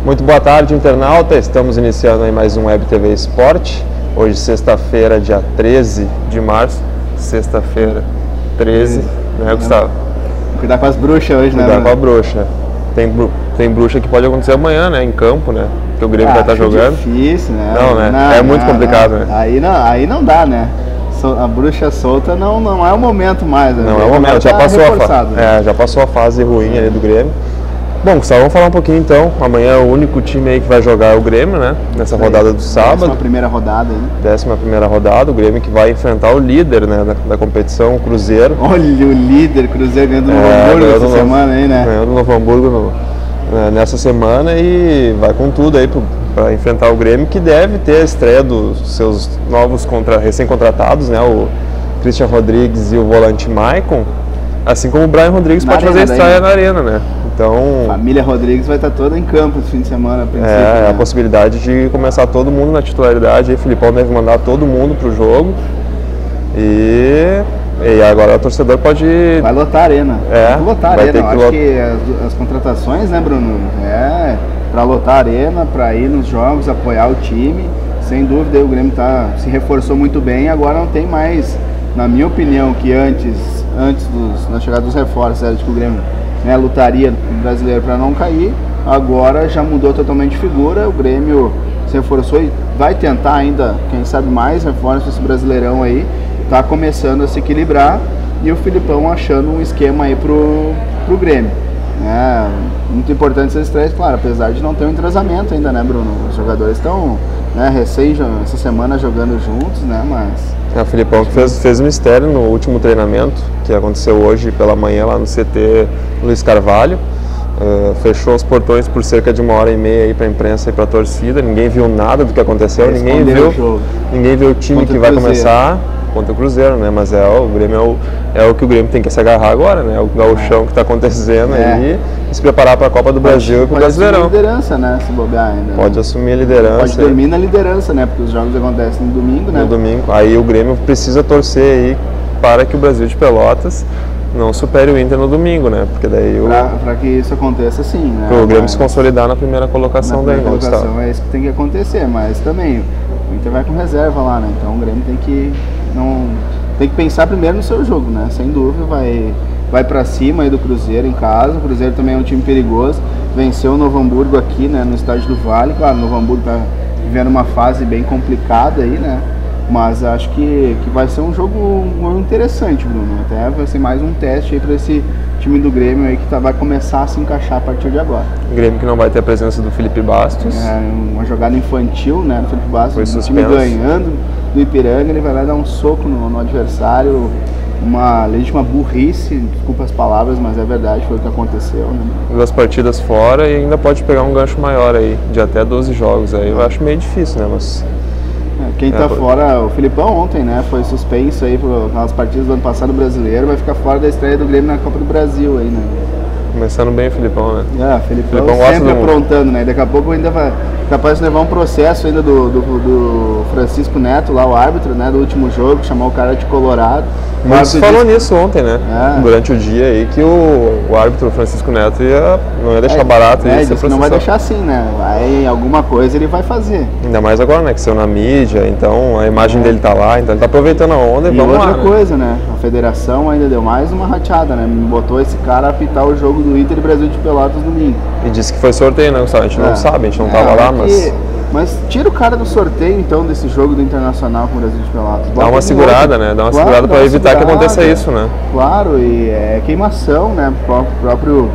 Muito boa tarde, internauta. Estamos iniciando aí mais um Web TV Esporte. Hoje, sexta-feira, dia 13 de março. Sexta-feira, 13, né, Gustavo? Cuidar com as bruxas hoje, né? Cuidar com a bruxa. Tem bruxa que pode acontecer amanhã, né, em campo, né? Porque o Grêmio vai estar jogando. Difícil, né? Não, né? É muito complicado, né? Aí não dá, né? A bruxa solta não é o momento mais. Né? Não é o momento, já passou a fase ruim ali do Grêmio. Bom, Gustavo, vamos falar um pouquinho então. Amanhã o único time aí que vai jogar é o Grêmio, né? Nessa rodada do sábado. 11ª rodada aí. 11ª rodada, o Grêmio que vai enfrentar o líder, né, da competição, o Cruzeiro. Olha o líder, Cruzeiro ganhando do Novo Hamburgo essa semana aí, né? Ganhando do Novo Hamburgo nessa semana e vai com tudo aí para enfrentar o Grêmio, que deve ter a estreia dos seus novos recém-contratados, né? O Christian Rodrigues e o volante Maicon, assim como o Brian Rodrigues pode fazer a estreia na Arena, né? Então, a família Rodrigues vai estar toda em campo esse fim de semana, a princípio, né? A possibilidade de começar todo mundo na titularidade. Aí o Filipão deve mandar todo mundo pro jogo. E agora o torcedor pode... Vai lotar a Arena. Vai lotar a Arena. Acho que as contratações, né, Bruno? Para lotar a Arena, para ir nos jogos, apoiar o time. Sem dúvida, o Grêmio se reforçou muito bem. Agora não tem mais, na minha opinião, que antes da chegada dos reforços, era de que o Grêmio, né, lutaria no brasileiro para não cair. Agora já mudou totalmente de figura. O Grêmio se reforçou e vai tentar ainda, quem sabe, mais reforços esse brasileirão aí. Tá começando a se equilibrar e o Filipão achando um esquema aí pro Grêmio. Muito importante essas estreias, claro, apesar de não ter um entrosamento ainda, né, Bruno? Os jogadores estão, né, essa semana jogando juntos, né, mas... O Filipão que fez um mistério no último treinamento, que aconteceu hoje pela manhã lá no CT Luiz Carvalho. Fechou os portões por cerca de 1h30 aí para a imprensa e para a torcida. Ninguém viu nada do que aconteceu, ninguém viu o time que vai começar contra o Cruzeiro, né? Mas o Grêmio é o que o Grêmio tem que se agarrar agora, né? O gauchão que está acontecendo aí e se preparar para a Copa do Brasil e para o Brasileirão. Pode assumir a liderança, né? Se bobear ainda. Pode assumir a liderança. Pode dormir na liderança, né? Porque os jogos acontecem no domingo, né? No domingo. Aí o Grêmio precisa torcer aí para que o Brasil de Pelotas não supere o Inter no domingo, né? Porque daí para que isso aconteça, sim, né? Para o Grêmio se consolidar na primeira colocação daí, né, Gustavo? É isso que tem que acontecer, mas também o Inter vai com reserva lá, né? Então o Grêmio tem que pensar primeiro no seu jogo, né? Sem dúvida vai para cima aí do Cruzeiro em casa. O Cruzeiro também é um time perigoso. Venceu o Novo Hamburgo aqui, né, no estádio do Vale. Claro, o Novo Hamburgo tá vivendo uma fase bem complicada aí, né? Mas acho que vai ser um jogo interessante, Bruno. Até vai ser mais um teste aí para esse time do Grêmio aí que vai começar a se encaixar a partir de agora. O Grêmio que não vai ter a presença do Felipe Bastos. Uma jogada infantil, né, do Felipe Bastos. O time ganhando do Ipiranga, ele vai lá dar um soco no adversário. Uma legítima burrice, desculpa as palavras, mas é verdade, foi o que aconteceu, né? 2 partidas fora e ainda pode pegar um gancho maior aí, de até 12 jogos aí. Eu acho meio difícil, né, mas... Quem tá fora, o Filipão ontem, né, foi suspenso aí nas partidas do ano passado brasileiro, vai ficar fora da estreia do Grêmio na Copa do Brasil aí, né? Começando bem o Filipão, né? Filipão sempre aprontando, né? Daqui a pouco ainda vai capaz de levar um processo ainda do Francisco Neto, lá o árbitro, né, do último jogo, chamou o cara de colorado. Mas falou nisso ontem, né? Durante o dia aí, que o árbitro Francisco Neto não ia deixar barato. Disse que não vai deixar assim, né? Alguma coisa ele vai fazer. Ainda mais agora, né? Que saiu na mídia, então a imagem dele tá lá, então ele tá aproveitando a onda e vamos lá. E outra coisa, né? A federação ainda deu mais uma rateada, né? Botou esse cara a apitar o jogo do Inter e Brasil de Pelotas domingo. E disse que foi sorteio, né, Gustavo? A gente não sabe, a gente não tava lá, mas tira o cara do sorteio, então, desse jogo do Internacional com o Brasil de Pelotas. Dá uma segurada, né? Dá uma segurada para evitar que aconteça isso, né? Claro, e é queimação, né? O próprio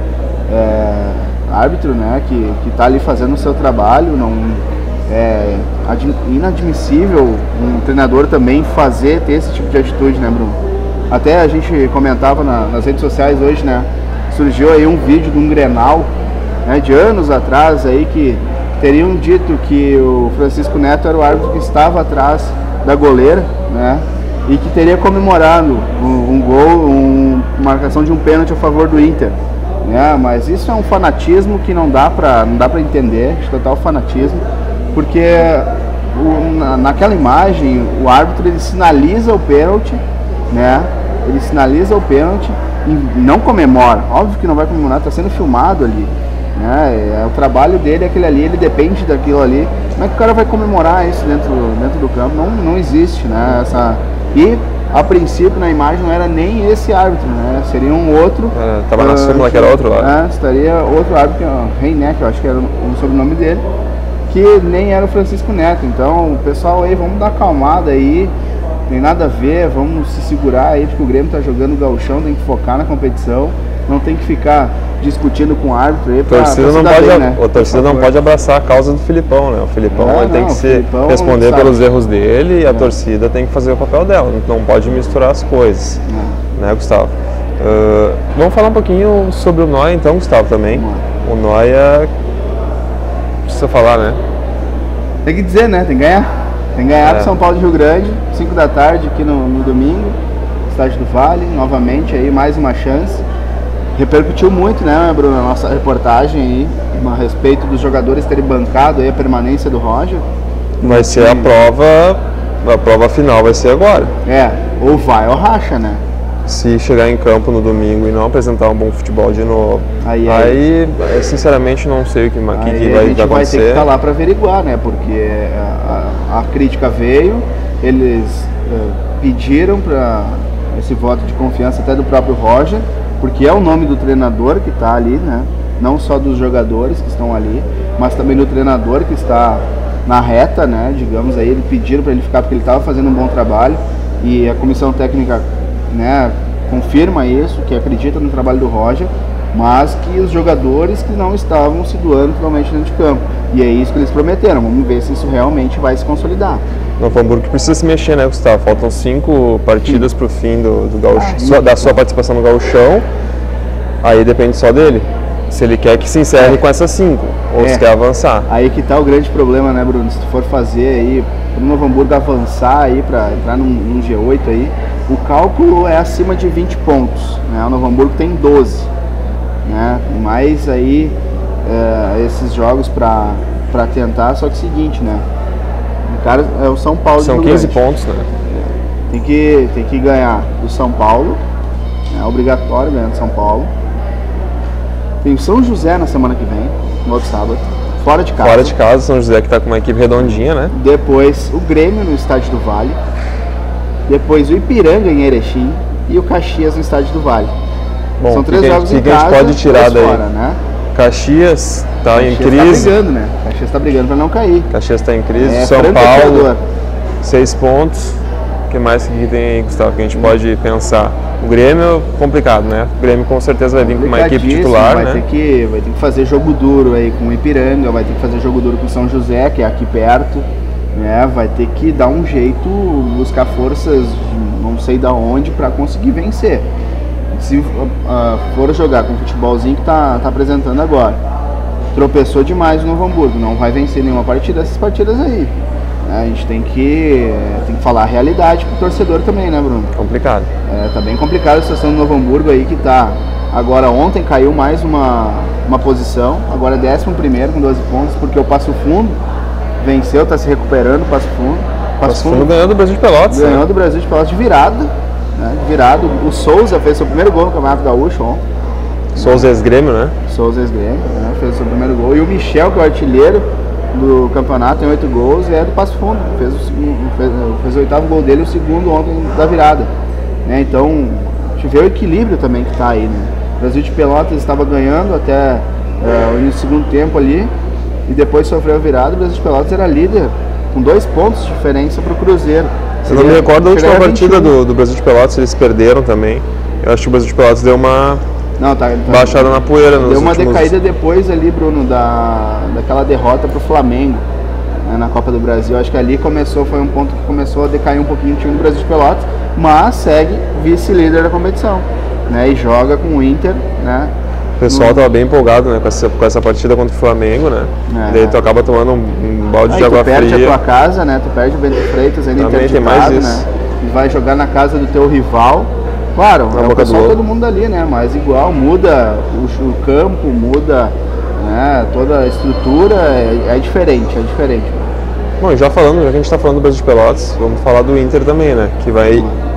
árbitro, né? Que tá ali fazendo o seu trabalho. Não é inadmissível um treinador também ter esse tipo de atitude, né, Bruno? Até a gente comentava nas redes sociais hoje, né? Surgiu aí um vídeo de um Grenal, né, de anos atrás aí que teriam dito que o Francisco Neto era o árbitro que estava atrás da goleira, né, e que teria comemorado um gol, marcação de um pênalti a favor do Inter, né, mas isso é um fanatismo que não dá para entender, total fanatismo, porque naquela imagem o árbitro ele sinaliza o pênalti, né, e não comemora, óbvio que não vai comemorar, está sendo filmado ali. né? É o trabalho dele, aquele ali, ele depende daquilo ali. Como é que o cara vai comemorar isso dentro do campo? Não existe, né? E a princípio na imagem não era nem esse árbitro, né? Seria um outro. Tava na súmula que era outro lá. Estaria outro árbitro, Reineck, eu acho que era o sobrenome dele, que nem era o Francisco Neto. Então, pessoal aí, vamos dar acalmada aí. Tem nada a ver, vamos se segurar aí, porque o Grêmio tá jogando o gauchão, tem que focar na competição, não tem que ficar discutindo com o árbitro aí pra se dar bem, né? A torcida não pode abraçar a causa do Filipão, né? O Filipão ele tem que responder pelos erros dele e a torcida tem que fazer o papel dela, não pode misturar as coisas, né, Gustavo? Vamos falar um pouquinho sobre o Noia então, Gustavo, também. O Noia, precisa falar, né? Tem que dizer, né? Tem que ganhar. Tem que ganhar do São Paulo de Rio Grande, 5 da tarde aqui no domingo, Estádio do Vale, novamente aí, mais uma chance. Repercutiu muito, né, Bruno, a nossa reportagem aí, a respeito dos jogadores terem bancado aí a permanência do Roger. Vai ser a prova final vai ser agora. Ou vai ou racha, né? Se chegar em campo no domingo e não apresentar um bom futebol de novo, aí sinceramente não sei o que vai acontecer. A gente vai ter que estar lá para averiguar, né? Porque a crítica veio, eles pediram para esse voto de confiança até do próprio Roger, porque é o nome do treinador que está ali, né? Não só dos jogadores que estão ali, mas também do treinador que está na reta, né? Digamos aí, eles pediram para ele ficar porque ele estava fazendo um bom trabalho e a comissão técnica, né, confirma isso, que acredita no trabalho do Roger, mas que os jogadores que não estavam se doando totalmente dentro de campo. E é isso que eles prometeram. Vamos ver se isso realmente vai se consolidar. Novo Hamburgo precisa se mexer, né, Gustavo? Faltam 5 partidas para o fim do Gaúcho, da sua participação no Gauchão. Aí depende só dele. Se ele quer que se encerre com essas 5, ou se quer avançar. Aí que tá o grande problema, né, Bruno? Se tu for fazer aí, pro Novo Hamburgo avançar aí, para entrar num G8 aí, o cálculo é acima de 20 pontos, né? O Novo Hamburgo tem 12, né? Mais aí esses jogos para tentar, só que é o seguinte, né? O cara é o São Paulo. São 15 pontos, né? Tem que ganhar do São Paulo, é obrigatório ganhar do São Paulo. Tem o São José na semana que vem, no outro sábado, fora de casa. Fora de casa, São José que está com uma equipe redondinha, né? Depois o Grêmio no Estádio do Vale. Depois o Ipiranga em Erechim e o Caxias no Estádio do Vale. Bom, são 3 jogos em casa, a gente pode tirar daí? Fora, né? Caxias está em crise. Caxias está brigando, né? Caxias está brigando para não cair. Caxias está em crise. São Paulo, 6 pontos. O que mais que tem aí, Gustavo, que a gente pode pensar? O Grêmio é complicado, né? O Grêmio com certeza vai vir com uma equipe titular, vai né? Vai ter que fazer jogo duro aí com o Ipiranga, vai ter que fazer jogo duro com o São José, que é aqui perto, né? Vai ter que dar um jeito, buscar forças, não sei da onde, para conseguir vencer. Se for jogar com o futebolzinho que tá apresentando agora, tropeçou demais o Novo Hamburgo, não vai vencer nenhuma partida dessas partidas aí. A gente tem que falar a realidade pro torcedor também, né, Bruno? Complicado. Tá bem complicada a situação do Novo Hamburgo aí, que tá... Agora, ontem caiu mais uma posição, agora é 11º com 12 pontos, porque o Passo Fundo venceu, tá se recuperando, Passo Fundo. Passo Fundo ganhou do Brasil de Pelotas. Ganhou do Brasil de Pelotas de virada, né? De virada. O Souza fez seu primeiro gol no Campeonato Gaúcho ontem. Souza ex-Grêmio, né? Souza ex-Grêmio, né? Fez seu primeiro gol. E o Michel, que é o artilheiro do campeonato, tem 8 gols e é do Passo Fundo. Fez o 8º gol dele, o segundo ontem da virada, né? Então, a gente vê o equilíbrio também que tá aí, né? O Brasil de Pelotas estava ganhando até o início do segundo tempo ali e depois sofreu a virada. O Brasil de Pelotas era líder com 2 pontos de diferença para o Cruzeiro. Eu não me recordo da última partida do Brasil de Pelotas, eles perderam também. Eu acho que o Brasil de Pelotas deu uma baixada na poeira. Deu uma decaída depois ali, Bruno, daquela derrota para o Flamengo, né, na Copa do Brasil. Acho que ali foi um ponto que começou a decair um pouquinho o time do Brasil de Pelotas, mas segue vice-líder da competição, né, e joga com o Inter, né. O pessoal estava bem empolgado, né, com essa partida contra o Flamengo, né? E daí tu acaba tomando um balde de água fria. Tu perde a tua casa, né? Tu perde o Bento Freitas ainda interditado, né? E vai jogar na casa do teu rival. Claro, é o pessoal todo mundo ali, né? Mas igual, muda o campo, muda, né, toda a estrutura, é diferente, é diferente. Bom, já que a gente está falando do Brasil de Pelotas, vamos falar do Inter também, né? Que vai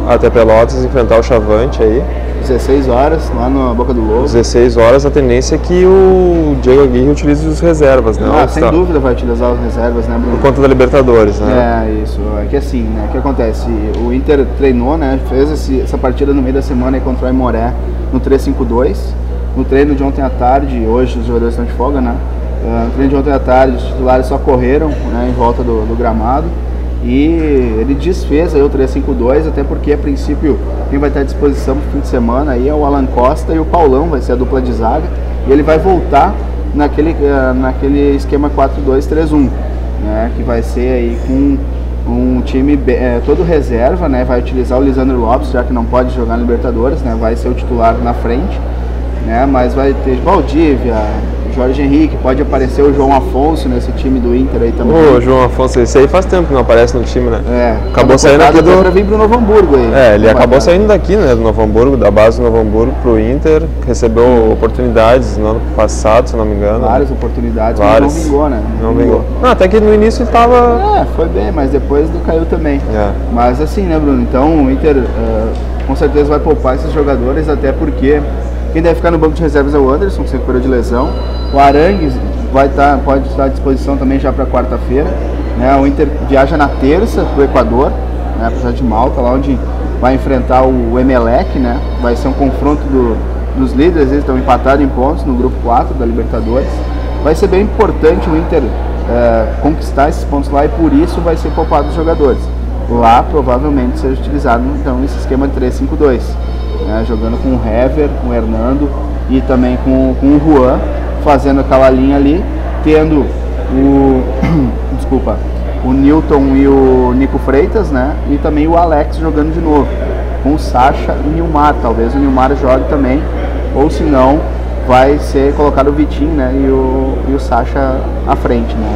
até Pelotas enfrentar o Chavante aí. 16 horas, lá na Boca do Lobo. 16 horas, a tendência é que o Diego Aguirre utilize os reservas, né? Sem dúvida vai utilizar as reservas, né, Bruno? Por conta da Libertadores, né? É, isso. É que assim, né, o que acontece? O Inter treinou, né, fez essa partida no meio da semana aí contra o Aimoré no 3-5-2. No treino de ontem à tarde, hoje os jogadores estão de folga, né? No treino de ontem à tarde, os titulares só correram, né, em volta do gramado. E ele desfez aí o 3-5-2, até porque a princípio quem vai estar à disposição para o fim de semana aí é o Alan Costa e o Paulão, vai ser a dupla de zaga. E ele vai voltar naquele esquema 4-2-3-1, né, que vai ser aí com um time todo reserva, né, vai utilizar o Lisandro Lopes, já que não pode jogar na Libertadores, né, vai ser o titular na frente, né, mas vai ter Valdívia, Jorge Henrique, pode aparecer o João Afonso nesse time do Inter aí também. O João Afonso, esse aí faz tempo que não aparece no time, né? Acabou saindo aqui pra vir pro Novo Hamburgo aí. Ele acabou saindo daqui, né, do Novo Hamburgo, da base do Novo Hamburgo pro Inter, recebeu oportunidades no ano passado, se não me engano. Várias oportunidades, mas não vingou, né? Não vingou. Não, até que no início ele tava... foi bem, mas depois caiu também. Mas assim, né, Bruno, então o Inter com certeza vai poupar esses jogadores, até porque quem deve ficar no banco de reservas é o Anderson, que se recuperou de lesão. O Arangues pode estar à disposição também já para quarta-feira, né? O Inter viaja na terça para o Equador, né, para de Malta, lá onde vai enfrentar o Emelec, né? Vai ser um confronto dos líderes, eles estão empatados em pontos no grupo 4 da Libertadores. Vai ser bem importante o Inter conquistar esses pontos lá e por isso vai ser poupado os jogadores. Lá provavelmente seja utilizado então esse esquema de 3-5-2, né, jogando com o Hever, com o Hernando e também com o Juan, fazendo aquela linha ali, tendo o Newton e o Nico Freitas, né, e também o Alex jogando de novo, com o Sacha e o Nilmar. Talvez o Nilmar jogue também, ou se não, vai ser colocado o Vitinho, né, e o Sacha à frente, né.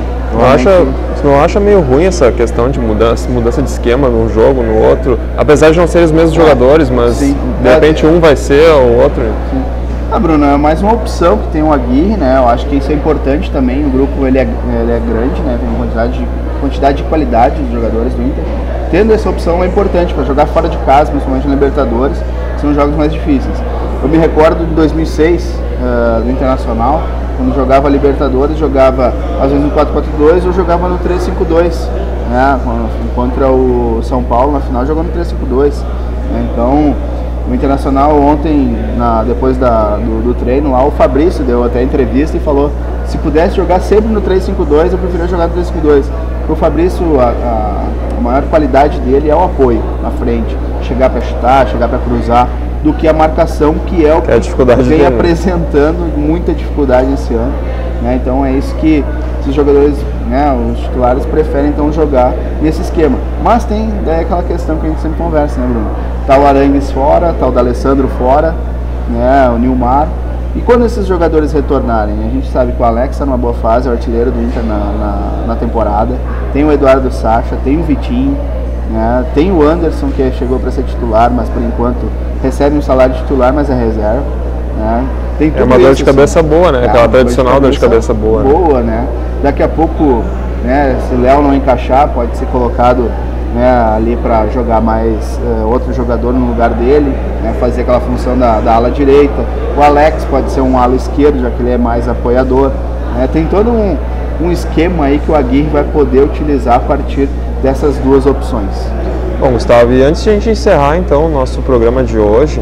Você não acha meio ruim essa questão de mudança de esquema num jogo, no outro? Apesar de não serem os mesmos jogadores, mas sim, de repente um vai ser o outro. Sim. Bruno, é mais uma opção que tem o Aguirre, né? Eu acho que isso é importante também. O grupo ele é grande, né? Tem uma quantidade de qualidade de jogadores do Inter. Tendo essa opção é importante para jogar fora de casa, principalmente na Libertadores, que são jogos mais difíceis. Eu me recordo de 2006, do Internacional, quando jogava Libertadores, jogava às vezes no 4-4-2 ou jogava no 3-5-2, né? Contra o São Paulo na final jogou no 3-5-2, né? Então o Internacional ontem, depois do treino lá, o Fabrício deu até entrevista e falou: se pudesse jogar sempre no 3-5-2, eu preferia jogar no 3-5-2. Porque o Fabrício, a maior qualidade dele é o apoio na frente, chegar para chutar, chegar para cruzar, do que a marcação, que é o que vem apresentando muita dificuldade esse ano, né? Então é isso que esses jogadores, né, os titulares preferem então jogar nesse esquema. Mas tem aquela questão que a gente sempre conversa, né, Bruno? Tá o Arangues fora, tá o D'Alessandro fora, né, o Nilmar. E quando esses jogadores retornarem, a gente sabe que o Alex está numa boa fase, é o artilheiro do Inter na temporada. Tem o Eduardo Sacha, tem o Vitinho, né, tem o Anderson, que chegou para ser titular, mas por enquanto recebe um salário de titular, mas é reserva, né? Tem tudo uma dor de cabeça boa, né? Aquela tradicional dor de cabeça boa. Boa, né? Daqui a pouco, né, se o Léo não encaixar, pode ser colocado, né, ali para jogar mais outro jogador no lugar dele, né, fazer aquela função da ala direita. O Alex pode ser um ala esquerdo, já que ele é mais apoiador, né? Tem todo um esquema aí que o Aguirre vai poder utilizar a partir dessas duas opções. Bom, Gustavo, e antes de a gente encerrar então o nosso programa de hoje,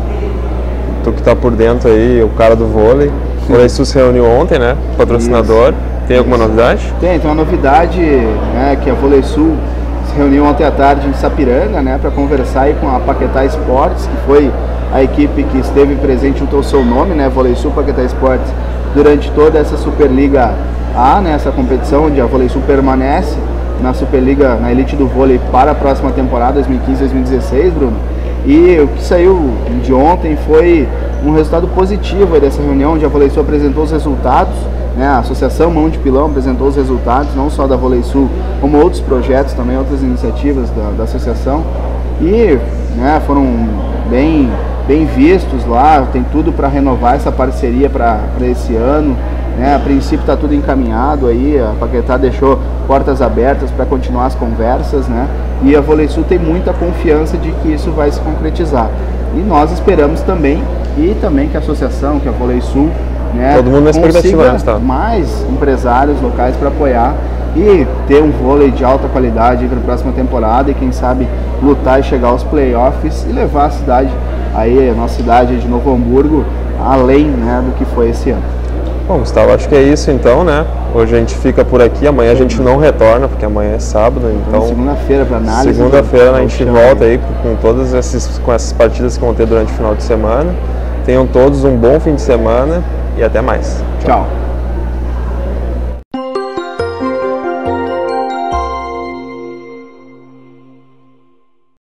tu que está por dentro aí, o cara do vôlei, o VoleiSul se reuniu ontem, né, patrocinador. Isso. Tem alguma novidade? Tem uma novidade, né, que a VoleiSul se reuniu ontem à tarde em Sapiranga, né, para conversar aí com a Paquetá Esportes, que foi a equipe que esteve presente junto ao seu nome, né, VoleiSul Paquetá Esportes, durante toda essa Superliga A, né, essa competição onde a VoleiSul permanece na Superliga, na elite do vôlei para a próxima temporada, 2015-2016, Bruno. E o que saiu de ontem foi um resultado positivo dessa reunião, onde a VoleiSul apresentou os resultados, né? A Associação Mão de Pilão apresentou os resultados, não só da VoleiSul, como outros projetos também, outras iniciativas da associação. E, né, foram bem vistos lá, tem tudo para renovar essa parceria para esse ano. né? A princípio está tudo encaminhado aí, a Paquetá deixou portas abertas para continuar as conversas, né? E a VoleiSul tem muita confiança de que isso vai se concretizar. E nós esperamos também, que a associação, que a VoleiSul, né, todo mundo na expectativa, né, tá? Mais empresários locais para apoiar e ter um vôlei de alta qualidade para a próxima temporada e quem sabe lutar e chegar aos playoffs e levar a cidade, aí, a nossa cidade de Novo Hamburgo, além, né, do que foi esse ano. Bom, Gustavo, acho que é isso então, né? Hoje a gente fica por aqui, amanhã a gente não retorna, porque amanhã é sábado, então... Segunda-feira para análise. Segunda-feira a gente volta aí com essas partidas que vão ter durante o final de semana. Tenham todos um bom fim de semana e até mais. Tchau.